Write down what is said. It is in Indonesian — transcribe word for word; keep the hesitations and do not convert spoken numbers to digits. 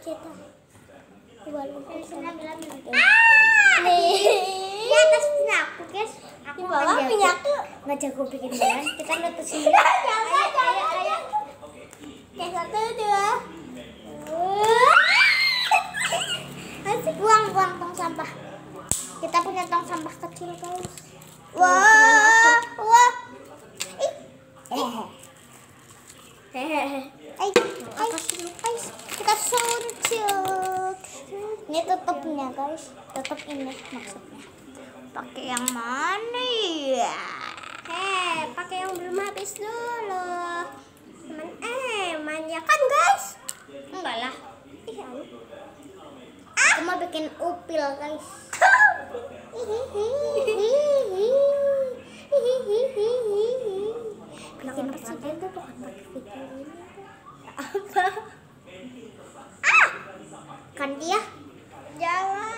kita. Walaupun sama bilang nih. Di atas punya aku, guys. Di bawah punya aku. Nggak jago bikin jalan. Kita letusin dulu. Ayo, ayo, ayo. Yang satu, dua. Asik, buang, buang tong sampah. Kita punya tong sampah kecil, guys. Wah, wah. Hehehe. Eh, guys, kita suncut. Ini tutupnya, guys. Tutup ini maksudnya. Pakai yang mana ya? Hei, pakai yang belum habis dulu. Man, eh, manja kan guys? Enggak lah. Iya. Aku mau bikin upil, guys. Bikin presiden tuh bukan pakai video ini. Apa? Ah! Kan dia. Jangan.